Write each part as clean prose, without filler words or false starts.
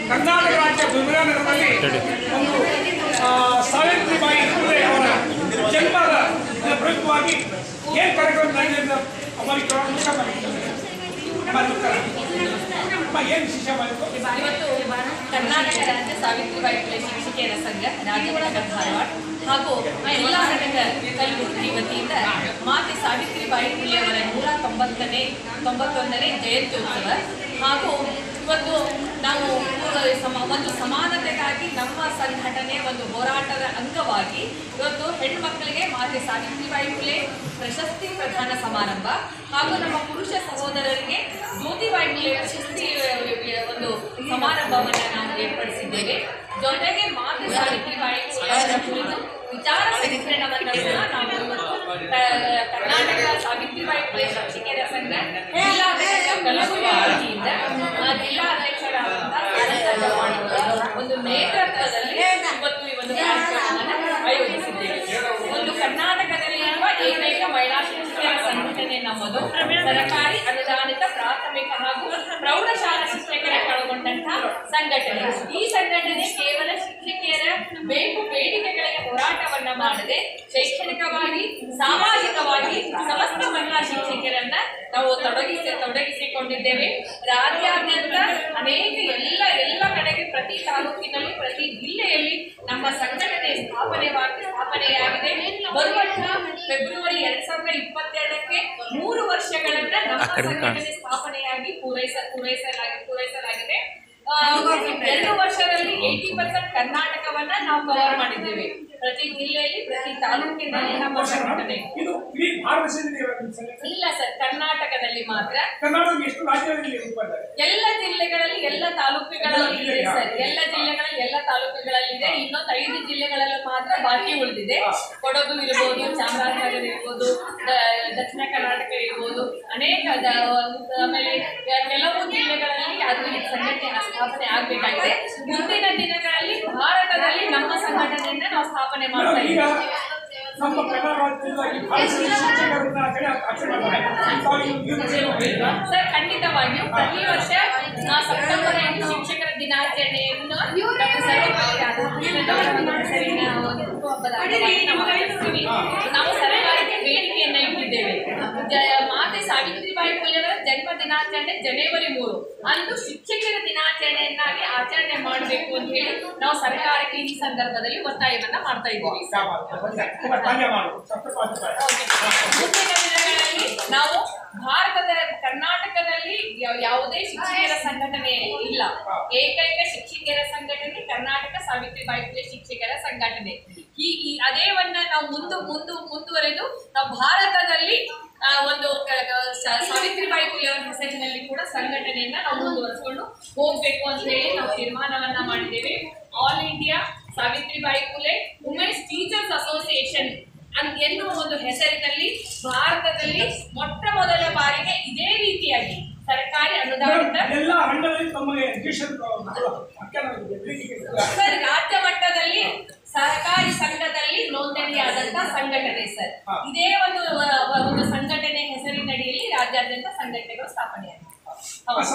ಕರ್ನಾಟಕ ರಾಜ್ಯ ವಿಜಯನಗರದಲ್ಲಿ ಒಂದು ಸಾವಿತ್ರಿಬಾಯಿ ಫುಲೆ ಅವರ ಜನ್ಮದ ಪ್ರಯುಕ್ತವಾಗಿ ಏನು ಕಾರ್ಯಕ್ರಮ ನಡೆದಿದೆ ಏನು ವಿಶೇಷ ಮಾಡಿತ್ತು? ಇವತ್ತು ಕರ್ನಾಟಕ ರಾಜ್ಯ ಸಾವಿತ್ರಿಬಾಯಿ ಫುಲೆ ಶಿಕ್ಷಕಿಯರ ಸಂಘ ರಾಜ್ಯಗಳ ಧಾರವಾಡ ಹಾಗೂ ಎಲ್ಲ ಘಟಕ ಕಲಬುರಗಿ ವತಿಯಿಂದ ಮಾತೆ ಸಾವಿತ್ರಿಬಾಯಿ ಫುಲೆ ಅವರ 191ನೇ ಜಯಂತ್ಯೋತ್ಸವ ಹಾಗೂ ಇವತ್ತು ನಾವು ಒಂದು ಸಮಾನತೆಗಾಗಿ ನಮ್ಮ ಸಂಘಟನೆ ಒಂದು ಹೋರಾಟದ ಅಂಗವಾಗಿ ಇವತ್ತು ಹೆಣ್ಮಕ್ಕಳಿಗೆ ಮಾತೆ ಸಾವಿತ್ರಿಬಾಯಿ ಫುಲೆ ಪ್ರಶಸ್ತಿ ಪ್ರದಾನ ಸಮಾರಂಭ ಹಾಗೂ ನಮ್ಮ ಪುರುಷ ಸಹೋದರರಿಗೆ ಜ್ಯೋತಿಬಾಯಿ ಫುಲೆ ಪ್ರಶಸ್ತಿ ಒಂದು ಸಮಾರಂಭವನ್ನು ನಾವು ಏರ್ಪಡಿಸಿದ್ದೇವೆ. ಜೊತೆಗೆ ಮಾತೆ ಸಾವಿತ್ರಿಬಾಯಿ ಫುಲೆ ಕುರಿತು ವಿಚಾರ ಸಂಕಿರಣವನ್ನು ಕೂಡ ನಾವು ಕರ್ನಾಟಕ ಸಾವಿತ್ರಿಬಾಯಿ ಫುಲೆ ಶಿಕ್ಷಕಿಯರ ಸಂಘ ಜಿಲ್ಲಾ ಕಲಬುರಗಿ ವತಿಯಿಂದ ಜಿಲ್ಲಾ ಅಧ್ಯಕ್ಷರಾದಂತಹ ಒಂದು ನೇತೃತ್ವದಲ್ಲಿ ಇವತ್ತು ಈ ಒಂದು ಕಾರ್ಯಕ್ರಮವನ್ನು ಆಯೋಜಿಸಿದ್ದೇವೆ. ಒಂದು ಕರ್ನಾಟಕದಲ್ಲಿ ಇರುವ ಏಕೈಕ ಮಹಿಳಾ ಶಿಕ್ಷಕಿಯರ ಸಂಘಟನೆ ನಮ್ಮದು ಸರ್ಕಾರಿ ಅನುದಾನಿತ ಪ್ರಾಥಮಿಕ ಹಾಗೂ ಪ್ರೌಢಶಾಲಾ ಶಿಕ್ಷಕರ ಒಳಗೊಂಡಂತಹ ಸಂಘಟನೆ. ಈ ಸಂಘಟನೆ ಕೇವಲ ಶಿಕ್ಷಕಿಯರ ಬೇಡಿಕೆಗಳಿಗೆ ಹೋರಾಟವನ್ನ ಮಾಡದೆ ಶೈಕ್ಷಣಿಕವಾಗಿ ಸಾಮಾಜಿಕವಾಗಿ ಸಮಸ್ತ ಮಹಿಳಾ ಶಿಕ್ಷಕಿಯರನ್ನ ನಾವು ತೊಡಗಿಸಿಕೊಂಡಿದ್ದೇವೆ. ರಾಜ್ಯಾದ್ಯಂತ ಅನೇಕ ಎಲ್ಲ ಕಡೆಗೆ ಪ್ರತಿ ತಾಲೂಕಿನಲ್ಲಿ ಪ್ರತಿ ಜಿಲ್ಲೆಯಲ್ಲಿ ನಮ್ಮ ಸಂಘಟನೆ ಸ್ಥಾಪನೆಯಾಗಿದೆ. ಬರುವಂತಹ ಫೆಬ್ರವರಿ 2022ಕ್ಕೆ 3 ವರ್ಷಗಳನ್ನ ನಮ್ಮ ಸಂಘಟನೆ ಸ್ಥಾಪನೆಯಾಗಿ ಪೂರೈಸಲಾಗಿದೆ. 2 ವರ್ಷದಲ್ಲಿ 80% ಕರ್ನಾಟಕವನ್ನ ನಾವು ಕವರ್ ಮಾಡಿದ್ದೇವೆ. ಪ್ರತಿ ಜಿಲ್ಲೆಯಲ್ಲಿ ಪ್ರತಿ ತಾಲೂಕಿನಲ್ಲಿ ನಮ್ಮ ಸಂಘಟನೆ ಇಲ್ಲ ಸರ್, ಕರ್ನಾಟಕದಲ್ಲಿ ಮಾತ್ರ. ಎಲ್ಲ ಜಿಲ್ಲೆಗಳಲ್ಲಿ ಎಲ್ಲ ತಾಲೂಕುಗಳಲ್ಲಿ ಇದೆ ಸರ್, ಎಲ್ಲ ಜಿಲ್ಲೆಗಳಲ್ಲಿ ಎಲ್ಲ ತಾಲೂಕುಗಳಲ್ಲಿ ಇದೆ. ಇನ್ನೊಂದು 5 ಜಿಲ್ಲೆಗಳಲ್ಲಿ ಮಾತ್ರ ಬಾಕಿ ಉಳಿದಿದೆ. ಕೊಡಗು ಇರ್ಬೋದು, ಚಾಮರಾಜನಗರ ಇರ್ಬೋದು, ದಕ್ಷಿಣ ಕರ್ನಾಟಕ ಇರ್ಬೋದು, ಅನೇಕ ಆಮೇಲೆ ಕೆಲವು ಜಿಲ್ಲೆಗಳಲ್ಲಿ ಅದು ಸಂಘಟನೆ ಸ್ಥಾಪನೆ ಆಗಬೇಕಾಗಿದೆ. ಮುಂದಿನ ದಿನಗಳಲ್ಲಿ ಭಾರತದಲ್ಲಿ ನಮ್ಮ ಸಂಘಟನೆಯನ್ನ ನಾವು ಸ್ಥಾಪನೆ ಮಾಡ್ತಾ ಇದ್ದೀವಿ. ಸರ್, ಖಂಡಿತವಾಗಿಯೂ ಪ್ರತಿ ವರ್ಷ ಸೆಪ್ಟೆಂಬರ್ 8 ಶಿಕ್ಷಕರ ದಿನಾಚರಣೆಯನ್ನು ನಾವು ಸರ್ಕಾರಕ್ಕೆ ಬೇಡಿಕೆಯನ್ನ ಇಟ್ಟಿದ್ದೇವೆ. ಮಾತೆ ಸಾವಿತ್ರಿಬಾಯಿ ಫುಲೆ ಅವರ ಜನ್ಮ ದಿನಾಚರಣೆ ಜನವರಿ 3 ಅಂದು ಶಿಕ್ಷಕರ ದಿನಾಚರಣೆಯನ್ನಾಗಿ ಆಚರಣೆ ಮಾಡಬೇಕು ಅಂತ ಹೇಳಿ ನಾವು ಸರ್ಕಾರಕ್ಕೆ ಈ ಸಂದರ್ಭದಲ್ಲಿ ಒತ್ತಾಯವನ್ನ ಮಾಡ್ತಾ ಇದ್ದೀವಿ. ಮುಂದಿನ ದಿನಗಳಲ್ಲಿ ನಾವು ಭಾರತದ ಕರ್ನಾಟಕದಲ್ಲಿ ಯಾವುದೇ ಶಿಕ್ಷಕರ ಸಂಘಟನೆ ಇಲ್ಲ. ಏಕೈಕ ಶಿಕ್ಷಕರ ಸಂಘಟನೆ ಕರ್ನಾಟಕ ಸಾವಿತ್ರಿಬಾಯಿ ಫುಲೆ ಶಿಕ್ಷಕರ ಸಂಘಟನೆ. ಅದೇವನ್ನ ನಾವು ಮುಂದುವರೆದು ನಾವು ಭಾರತದಲ್ಲಿ ಒಂದು ಸಾವಿತ್ರಿಬಾಯಿ ಫುಲೆ ಅವರ ಹೆಸರಿನಲ್ಲಿ ಕೂಡ ಸಂಘಟನೆಯನ್ನ ನಾವು ಮುಂದುವರಿಸಿಕೊಂಡು ಹೋಗ್ಬೇಕು ಅಂತ ಹೇಳಿ ನಾವು ತೀರ್ಮಾನವನ್ನ ಮಾಡಿದ್ದೇವೆ. All India Savitribai Phule women's teachers association ಎನ್ನುವ ಒಂದು ಹೆಸರಿನಲ್ಲಿ ಭಾರತದಲ್ಲಿ ಮೊಟ್ಟ ಮೊದಲ ಬಾರಿಗೆ ಇದೇ ರೀತಿಯಾಗಿ ಸರ್ಕಾರಿ ಅನುದಾನಿತ ಸರ್ ರಾಜ್ಯ ಮಟ್ಟದಲ್ಲಿ ಸಹಕಾರಿ ಸಂಘದಲ್ಲಿ ನೋಂದಣಿಯಾದಂತಹ ಸಂಘಟನೆ ಸರ್. ಇದೇ ಒಂದು ಸಂಘಟನೆ ಹೆಸರಿನಡಿಯಲ್ಲಿ ರಾಜ್ಯಾದ್ಯಂತ ಸಂಘಟನೆಗಳು ಸ್ಥಾಪನೆಯಾಗಿದೆ. ಹೌದು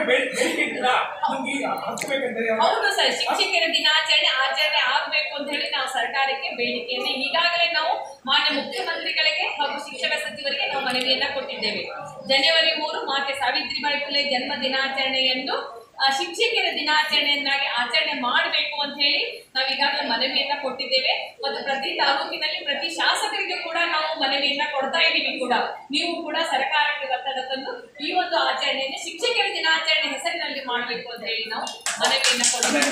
ಸರ್, ಶಿಕ್ಷಕರ ದಿನಾಚರಣೆ ಆಚರಣೆ ಆಗ್ಬೇಕು ಅಂತ ಹೇಳಿ ನಾವು ಸರ್ಕಾರಕ್ಕೆ ಬೇಡಿಕೆಯನ್ನು ಈಗಾಗಲೇ ನಾವು ಮಾನ್ಯ ಮುಖ್ಯಮಂತ್ರಿಗಳಿಗೆ ಹಾಗೂ ಶಿಕ್ಷಣ ಸಚಿವರಿಗೆ ನಾವು ಮನವಿಯನ್ನ ಕೊಟ್ಟಿದ್ದೇವೆ. ಜನವರಿ 3 ಮಾತೆ ಸಾವಿತ್ರಿಬಾಯಿ ಫುಲೆ ಜನ್ಮ ದಿನಾಚರಣೆಯೆಂದು ಶಿಕ್ಷಕರ ದಿನಾಚರಣೆಯನ್ನಾಗಿ ಆಚರಣೆ ಮಾಡಬೇಕು ಅಂತ ಹೇಳಿ ನಾವು ಈಗಾಗಲೇ ಮನವಿಯನ್ನ ಕೊಟ್ಟಿದ್ದೇವೆ. ಮತ್ತು ಪ್ರತಿ ತಾಲೂಕಿನಲ್ಲಿ ಪ್ರತಿ ಶಾಸಕರಿಗೆ ಕೂಡ ನಾವು ಮನವಿಯನ್ನ ಕೊಡ್ತಾ ಇದ್ದೀವಿ. ಕೂಡ ನೀವು ಕೂಡ ಸರ್ಕಾರಕ್ಕೆ ಒತ್ತಡ ತಂದು ಈ ಒಂದು ಆಚರಣೆಯನ್ನು ಶಿಕ್ಷಕರ ದಿನಾಚರಣೆ ಹೆಸರಿನಲ್ಲಿ ಮಾಡಬೇಕು ಅಂತ ಹೇಳಿ ನಾವು ಮನವಿಯನ್ನ ಕೊಡ್ತೇವೆ.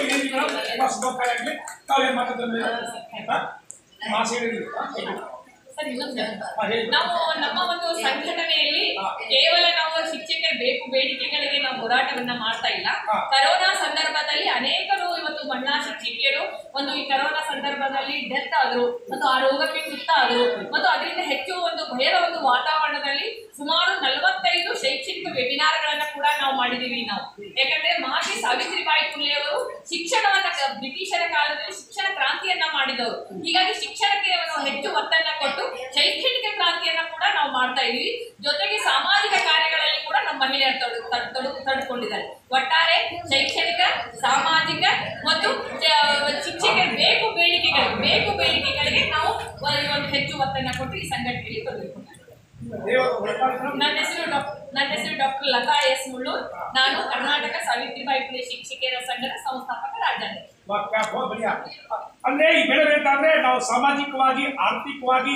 ನಾವು ನಮ್ಮ ಒಂದು ಸಂಘಟನೆಯಲ್ಲಿ ಕೇವಲ ನಾವು ಶಿಕ್ಷಕರ ಬೇಡಿಕೆಗಳಿಗೆ ನಾವು ಹೋರಾಟವನ್ನ ಮಾಡ್ತಾ ಇಲ್ಲ. ಕರೋನಾ ಸಂದರ್ಭದಲ್ಲಿ ಅನೇಕರು ಇವತ್ತು ಮಹಿಳಾ ಶಿಕ್ಷಕಿಯರು ಒಂದು ಈ ಕರೋನಾ ಸಂದರ್ಭದಲ್ಲಿ ಡೆತ್ ಆದ್ರು ಮತ್ತು ಆ ರೋಗಕ್ಕೆ ತುತ್ತಾದ್ರು ಮತ್ತು ಅದರಿಂದ ಹೆಚ್ಚು ಒಂದು ಭಯದ ಒಂದು ವಾತಾವರಣದಲ್ಲಿ ಸುಮಾರು 45 ಶೈಕ್ಷಣಿಕ ವೆಬಿನಾರ್ಗಳನ್ನ ಕೂಡ ನಾವು ಮಾಡಿದೀವಿ. ಯಾಕಂದ್ರೆ ಮಾತೆ ಸಾವಿತ್ರಿಬಾಯಿ ಫುಲೆ ಅವರು ಶಿಕ್ಷಣವನ್ನ ಬ್ರಿಟಿಷರ ಕಾಲದಲ್ಲಿ ಶಿಕ್ಷಣ ಕ್ರಾಂತಿಯನ್ನ ಮಾಡಿದವರು. ಹೀಗಾಗಿ ಶಿಕ್ಷಣಕ್ಕೆ ಹೆಚ್ಚು ಒತ್ತನ್ನ ಕೊಟ್ಟು ಶೈಕ್ಷಣಿಕ ಕ್ರಾಂತಿಯನ್ನ ಕೂಡ ನಾವು ಮಾಡ್ತಾ ಇದೀವಿ. ಜೊತೆಗೆ ಸಾಮಾಜಿಕ ಕಾರ್ಯಗಳಲ್ಲಿ ಕೂಡ ನಮ್ಮ ಮಹಿಳೆಯರು ತೊಡಕೊಂಡಿದ್ದಾರೆ. ಒಟ್ಟಾರೆ ಶೈಕ್ಷಣಿಕ, ಸಾಮಾಜಿಕ ಮತ್ತು ಶಿಕ್ಷೆಗೆ ಬೇಕು ಬೇಡಿಕೆಗಳಿಗೆ ನಾವು ಒಂದು ಹೆಚ್ಚು ಒತ್ತನ್ನು ಕೊಟ್ಟು ಈ ಸಂಘಟನೆಯಲ್ಲಿ ತೊಡಗಿಕೊಂಡಿದ್ದೇವೆ. ನನ್ನ ಹೆಸರು ಡಾಕ್ಟರ್ ಲತಾ ಎಸ್ ಮುಳ್ಳೂರ್. ನಾನು ಕರ್ನಾಟಕ ಸಾವಿತ್ರಿಬಾಯಿ ಫುಲೆ ಶಿಕ್ಷಕಿಯರ ಸಂಘದ ಸಂಸ್ಥಾಪಕ ರಾಜ್ಯಾಧ್ಯಕ್ಷ. ಅಂದ್ರೆ ಈ ಬೆಳೆ ಬೇಕಾದ್ರೆ ನಾವು ಸಾಮಾಜಿಕವಾಗಿ, ಆರ್ಥಿಕವಾಗಿ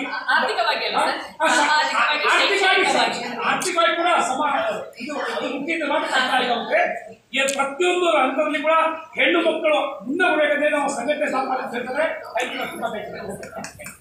ಕೂಡ ಪ್ರತಿಯೊಂದು ಹಂತದಲ್ಲಿ ಕೂಡ ಹೆಣ್ಣು ಮಕ್ಕಳು ಮುಂದೆ ಬರಬೇಕಂದ್ರೆ ನಾವು ಸಂಘಟನೆ ಸ್ಥಾಪನೆ